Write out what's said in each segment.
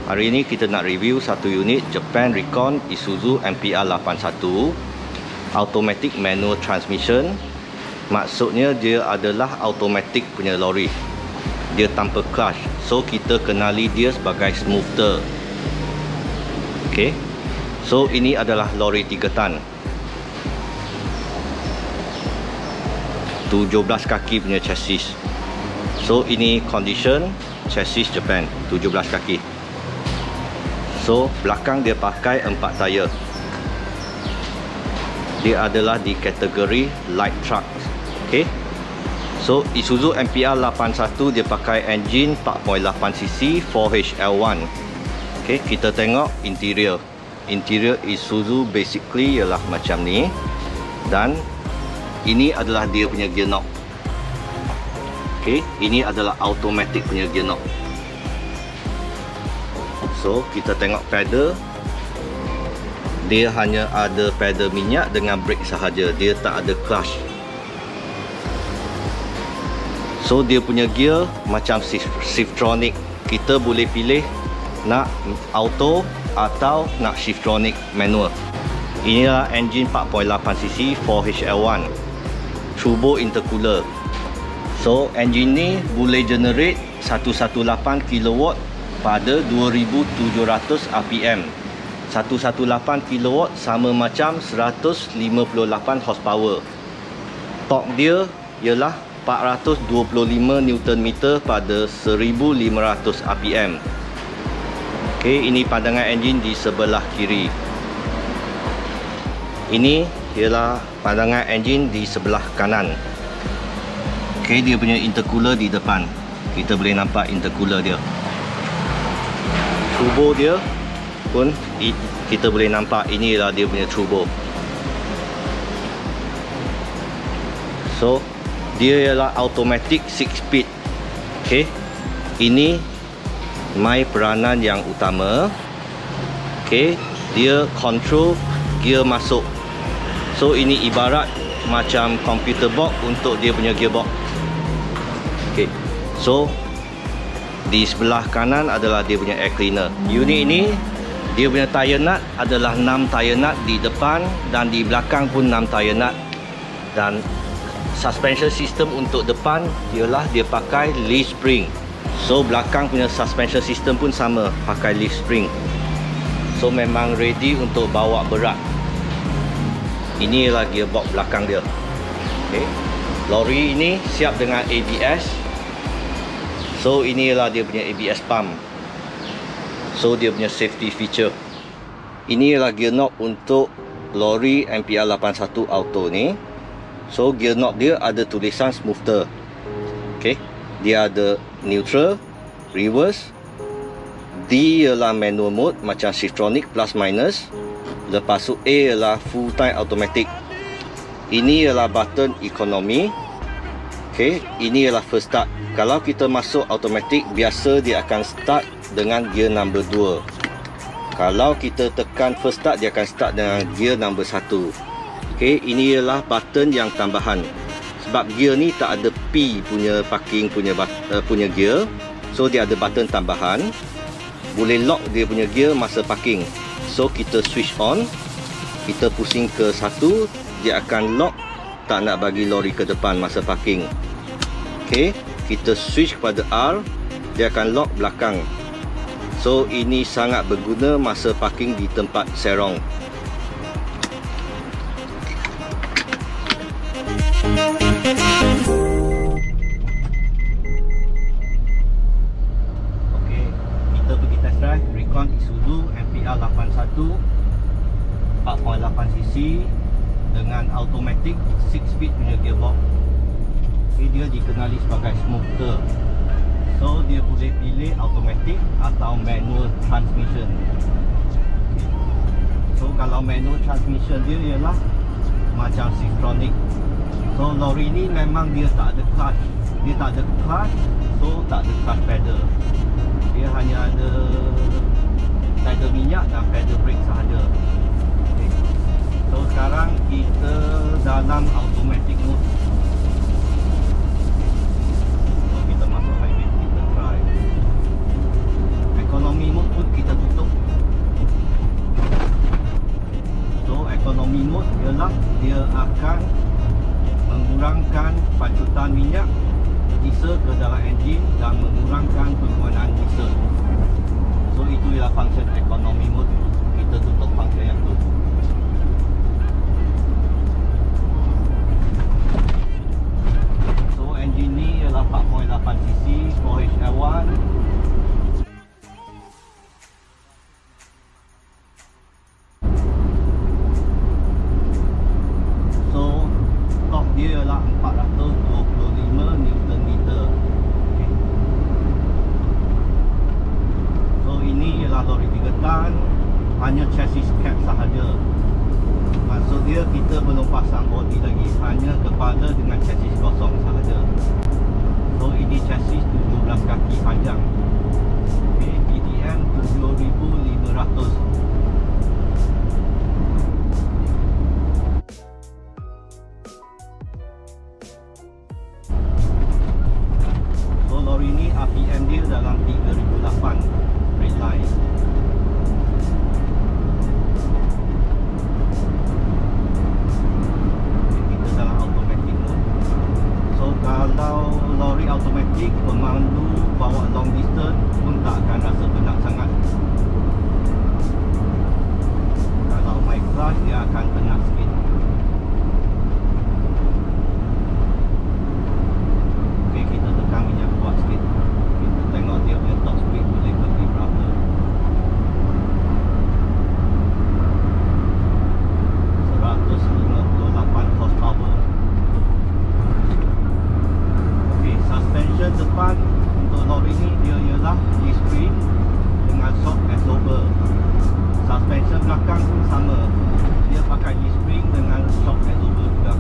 Hari ini kita nak review satu unit Japan Recon Isuzu MPR 81 automatic manual transmission. Maksudnya dia adalah automatic punya lori, dia tanpa clutch, so kita kenali dia sebagai smoother. Okay, so ini adalah lori 3 tan, 17 kaki punya chassis. So ini condition chassis Japan 17 kaki. So belakang dia pakai 4 tayar. Dia adalah di kategori light truck. Okay, so Isuzu MPR 81 dia pakai engine 4.8cc 4HL1. Okay, kita tengok interior. Interior Isuzu basically ialah macam ni, dan ini adalah dia punya gear knob. Okay, ini adalah automatic punya gear knob. So kita tengok pedal, dia hanya ada pedal minyak dengan brake sahaja, dia tak ada clutch. So dia punya gear macam shiftronic, kita boleh pilih nak auto atau nak shiftronic manual. Inilah engine 4.8cc 4HL1 turbo intercooler. So engine ni boleh generate 118 kW pada 2700 rpm. 118 kW sama macam 158 horsepower. Torque dia ialah 425 Nm pada 1500 rpm. Okey, ini pandangan enjin di sebelah kiri. Ini ialah pandangan enjin di sebelah kanan. Okey, dia punya intercooler di depan. Kita boleh nampak intercooler dia. Turbo dia pun kita boleh nampak, inilah dia punya turbo. So dia ialah automatic 6 speed. Okey, ini my peranan yang utama. Okey, dia control gear masuk. So ini ibarat macam computer box untuk dia punya gearbox. Okey, so di sebelah kanan adalah dia punya air cleaner. Unit ini dia punya tire nut adalah 6 tire nut di depan, dan di belakang pun 6 tire nut. Dan suspension system untuk depan ialah dia pakai leaf spring. So belakang punya suspension system pun sama, pakai leaf spring. So memang ready untuk bawa berat. Inilah gearbox belakang dia. Okay, lori ini siap dengan ABS. So inilah dia punya ABS pump. So dia punya safety feature. Inilah gear knob untuk lori MPR 81 auto ni. So gear knob dia ada tulisan smoother. Okay, dia ada neutral, reverse. D ialah manual mode macam shiftronic plus minus. Lepas tu A ialah full time automatic. Ini ialah button economy. Okay, ini ialah first start. Kalau kita masuk automatic, biasa dia akan start dengan gear number 2. Kalau kita tekan first start, dia akan start dengan gear number 1. Okay, ini ialah button yang tambahan. Sebab gear ni tak ada P punya parking punya gear. So dia ada button tambahan. Boleh lock dia punya gear masa parking. So kita switch on, kita pusing ke 1, dia akan lock, tak nak bagi lori ke depan masa parking. Okay, kita switch kepada R, dia akan lock belakang. So ini sangat berguna masa parking di tempat serong. Okay, kita pergi test drive Recon Isuzu MPR 81 4.8cc dengan automatic 6 speed punya gearbox. Dia dikenali sebagai smoother. So dia boleh pilih automatic atau manual transmission. So kalau manual transmission dia ialah macam shiftronic. So lori ni memang dia tak ada clutch. Dia tak ada clutch, so tak ada clutch pedal. Dia hanya ada pedal minyak dan pedal brake sahaja. Okay. So sekarang kita dalam automatic mode. So kita masuk highway, kita drive. Economy mode pun kita dia akan mengurangkan pancutan minyak diesel ke dalam enjin dan mengurangkan penggunaan diesel. So itu ialah function economy mode. Kita tutup function yang tu. So enjin ni ialah 4.8cc 4HL1. Dia ialah 425 Newton meter. Okay. So ini ialah lori 3 tan, hanya chassis cab sahaja. Maksud dia kita belum pasang body lagi, hanya kepala dengan chassis kosong sahaja. So ini chassis 17 kaki panjang. Okay. PDM 7500. Lori ni RPM dia dalam 3008 redline. Kita dalam automatic mode. So kalau lori automatic, pemandu bawa long distance pun tak akan rasa penat sangat. Kalau main clutch dia akan penat sikit. Kita tekan minyak kuat sikit. Kita tengok dia punya top speed boleh pergi berapa. 158 horsepower. Okey, suspension depan untuk lori ni dia ialah G-spring dengan shock absorber. Suspension belakang pun sama. Dia pakai G-spring dengan shock absorber juga.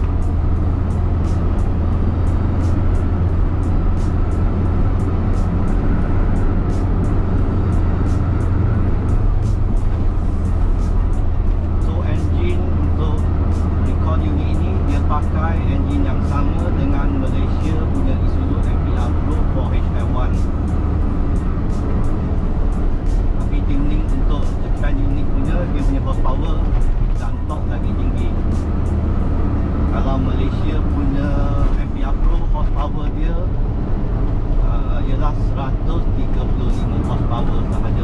Pakai enjin yang sama dengan Malaysia punya Isuzu MPR Pro 4HL1. Tapi tuning untuk Japan unit punya, dia punya horsepower dan torque lagi tinggi. Kalau Malaysia punya MPR Pro, horsepower dia ialah 135 horsepower sahaja.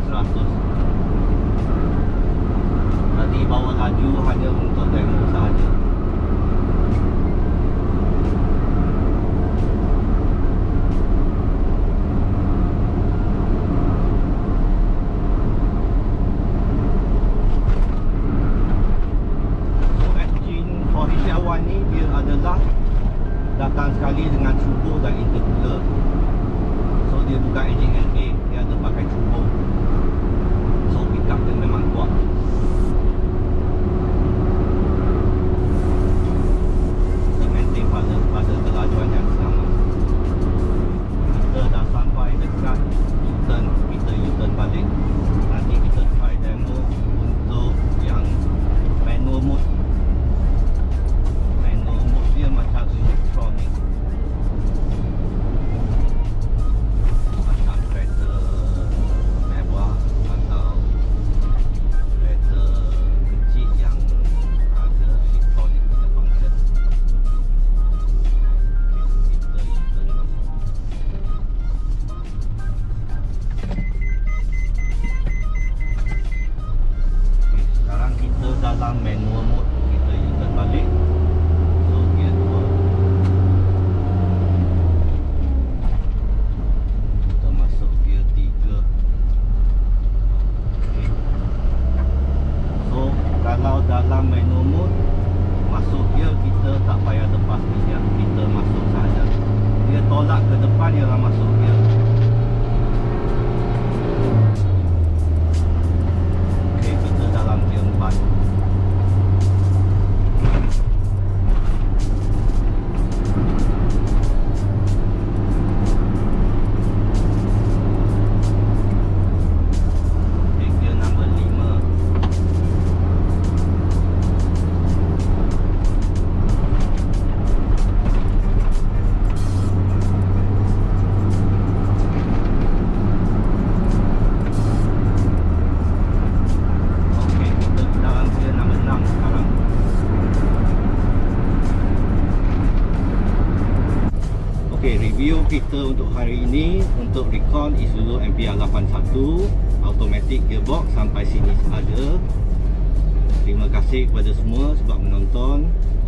100. Tadi bawa laju hanya untuk demo sahaja. Ni dia adalah datang sekali dengan turbo dan intercooler. So dia bukan engine NA, dia ada pakai turbo. So pick up dia memang kuat. Dia maintain pada kelajuan yang sama. Kita dah sampai dekat U-turn, kita U-turn balik. Nanti kita try demo untuk yang manual mode. Dia macam elektronik, macam kereta mewah atau kereta kecil yang ada elektronik punya function. Kita U-turn. Sekarang kita dalam manual mode, kita U-turn balik. Kalau dalam manual mode masuk gear, kita tak payah lepas minyak, kita masuk saja. Dia tolak ke depan ialah masuk gear. Okey, kita dalam gear 4. Review kita untuk hari ini untuk Recon Isuzu MPR 81 automatic gearbox sampai sini sahaja. Terima kasih kepada semua sebab menonton.